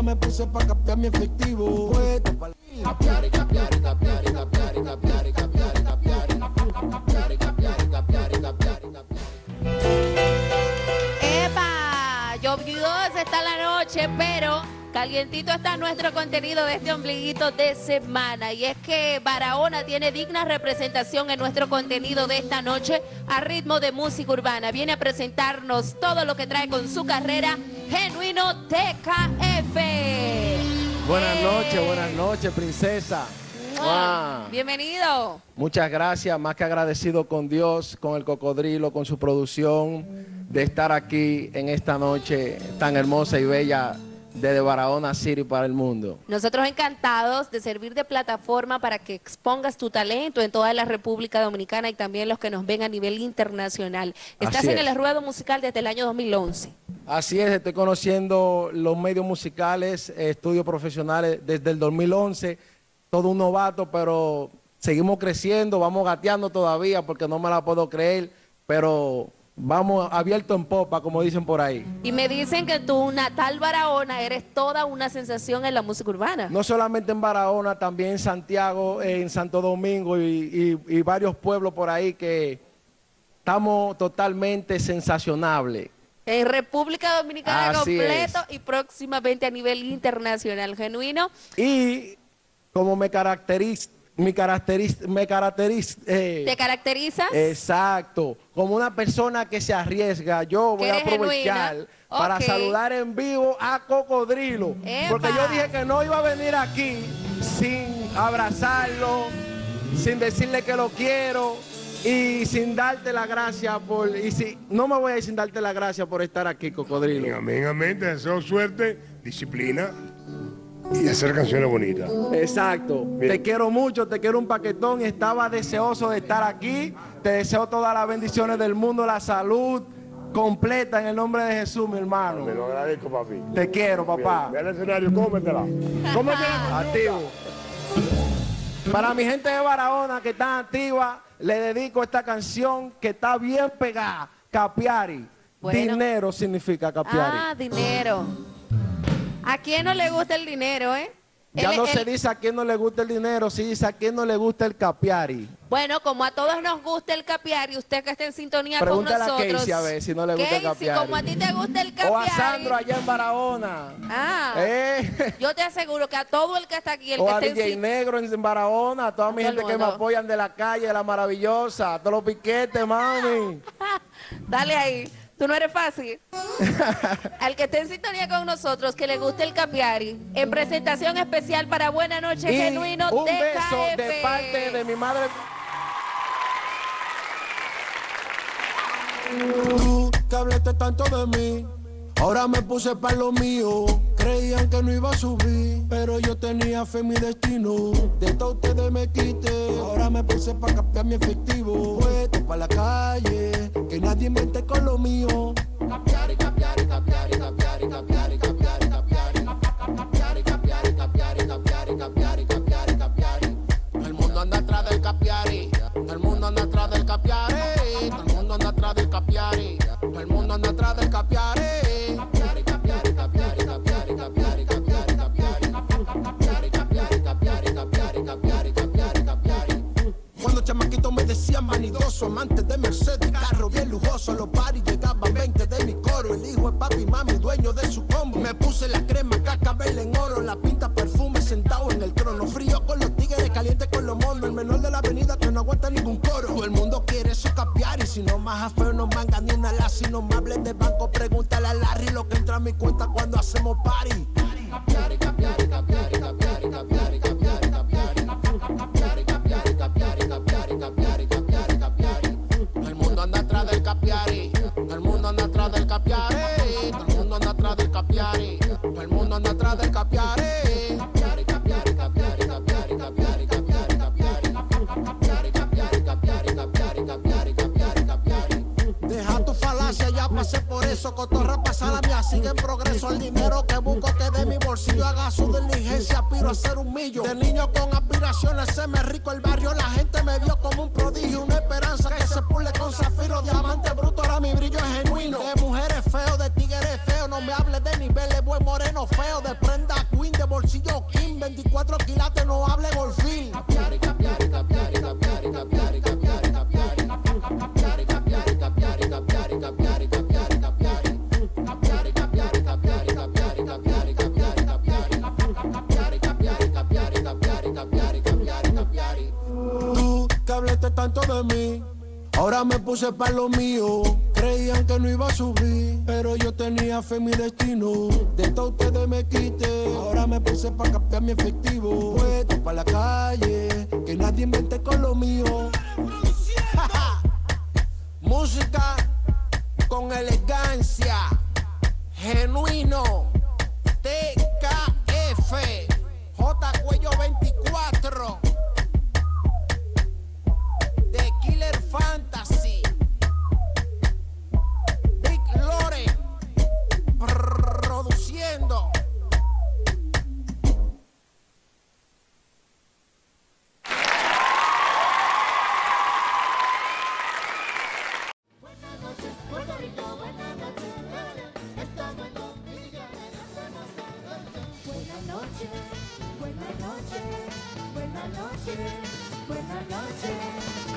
Ahora me puse pa' cambiar mi efectivo. Puesto pa' capiar, capiar, capiar, capiar, capiar, capiar, capiar, capiar, capiar, capiar, capiar. ¡Epa! Lluviosa está la noche, pero calientito está nuestro contenido de este ombliguito de semana. Y es que Barahona tiene digna representación en nuestro contenido de esta noche a ritmo de música urbana. Viene a presentarnos todo lo que trae con su carrera Genuino TKF. Buenas noches, princesa. ¡Mua! Bienvenido. Muchas gracias, más que agradecido con Dios, con el Cocodrilo, con su producción, de estar aquí en esta noche tan hermosa y bella desde Barahona City para el mundo. Nosotros encantados de servir de plataforma para que expongas tu talento en toda la República Dominicana y también los que nos ven a nivel internacional. Estás en el ruedo musical desde el año 2011. Así es, estoy conociendo los medios musicales, estudios profesionales desde el 2011, todo un novato, pero seguimos creciendo, vamos gateando todavía porque no me la puedo creer, pero vamos abierto en popa, como dicen por ahí. Y me dicen que tú, natal Barahona, eres toda una sensación en la música urbana. No solamente en Barahona, también en Santiago, en Santo Domingo y varios pueblos por ahí que estamos totalmente sensacionables. En República Dominicana Así completo es. Y próximamente a nivel internacional. Genuino. Y como ¿te caracterizas? Exacto, como una persona que se arriesga, yo voy a aprovechar para saludar en vivo a Cocodrilo. ¡Epa! Porque yo dije que no iba a venir aquí sin abrazarlo, sin decirle que lo quiero y sin darte la gracia no me voy a ir sin darte la gracia por estar aquí, Cocodrilo. Amén, amén, te deseo suerte, disciplina y hacer canciones bonitas. Exacto. Bien. Te quiero mucho, te quiero un paquetón. Estaba deseoso de estar aquí. Te deseo todas las bendiciones del mundo, la salud completa en el nombre de Jesús, mi hermano. Me lo agradezco, papi. Te quiero, papá. Ve al escenario, cómetela. Cómetela. Activo. Para mi gente de Barahona que está activa, le dedico esta canción que está bien pegada. Capiari. Bueno. Dinero significa Capiari. Ah, dinero. ¿A quién no le gusta el dinero, Ya no se dice a quién no le gusta el dinero, se dice a quién no le gusta el capiari. Bueno, como a todos nos gusta el capiari, usted que está en sintonía Pregúntale con nosotros. A Casey a ver si no le gusta el capiari. Como a ti te gusta el capiari. O a Sandro allá en Barahona. Yo te aseguro que a todo el que está aquí, o a DJ Negro en Barahona, a toda mi gente que me apoyan de la calle, de la maravillosa, a todos los piquetes, mami. Dale ahí. Tú no eres fácil. Al que esté en sintonía con nosotros, que le guste el capiari, en presentación especial para Buena Noche Genuino TKF. Un beso de parte de mi madre. Tú que hablaste tanto de mí, ahora me puse para lo mío. Creían que no iba a subir, pero yo tenía fe en mi destino. De todo ustedes me quité, ahora me puse para cambiar mi efectivo. Puesto para la calle, que nadie mente con lo mío. Capiari, capiari, capiari, capiari, capiari, capiari, capiari, capiari, capiari, capiari, capiari, capiari, capiari, capiari. El mundo anda atrás del capiari, el mundo anda atrás del capiari, el mundo anda atrás del capiari, el mundo anda atrás del capiari. Capiari, capiari, capiari, capiari, capiari, capiari, capiari, capiari, capiari, capiari, capiari, capiari, capiari, capiari. Cuando chamaquito me decían vanidoso, amante de Mercedes, carro bien lujoso, los paris llegaban 20 de mi coro, el hijo es papi, mami, dueño de su combo. Me puse la crema, cascabel en oro, la pinta perfume, sentado en el trono, frío con los tigres, caliente con los monos, el menor de la avenida que no aguanta ningún coro. Todo el mundo quiere su capiari, si no más a feo no manga ni una lazi, no me hables de banco, pregúntale a Larry lo que entra a mi cuenta cuando hacemos party. Capiari, capiari, capiari, capiari, capiari, capiari, capiari, capiari, capiari, capiari, capiari, capiari, capiari, capiari. El mundo anda atrás del capiari, el mundo anda atrás del capiari, el mundo anda atrás del capiari, el mundo anda atrás del capiari. Capiari, capiari, capiari, capiari, capiari, capiari, capiari, capiari, capiari, capiari, capiari, capiari, capiari, capiari. Deja tu falacia, ya pasé por eso, cotorra pasa la mía, sigue en progreso, el dinero que busco que de mi bolsillo haga su diligencia, aspiro a ser un millo. De niño con aspiraciones, se me rico el barrio, la gente me vio como un prodigio, una esperanza que se pule con zafiro, diamante bruto, ahora mi brillo es genuino. De mujeres feo, de tigres feo, no me hables de niveles, buen moreno feo, de prenda Ahora me puse pa' lo mío. Creían que no iba a subir, pero yo tenía fe en mi destino. De todos ustedes me quité. Ahora me puse pa' captar mi efectivo. Puesto pa' la calle, que nadie invente con lo mío. Música con elegancia, genuino. TKF, J Cuello 24, The Killer Fantasy, Big Lore, produciendo. Buenas noches, Puerto Rico, buenas noches, estamos en Dominica, hacemos todo el tiempo. Buenas noches, buenas noches, buenas noches, buenas noches.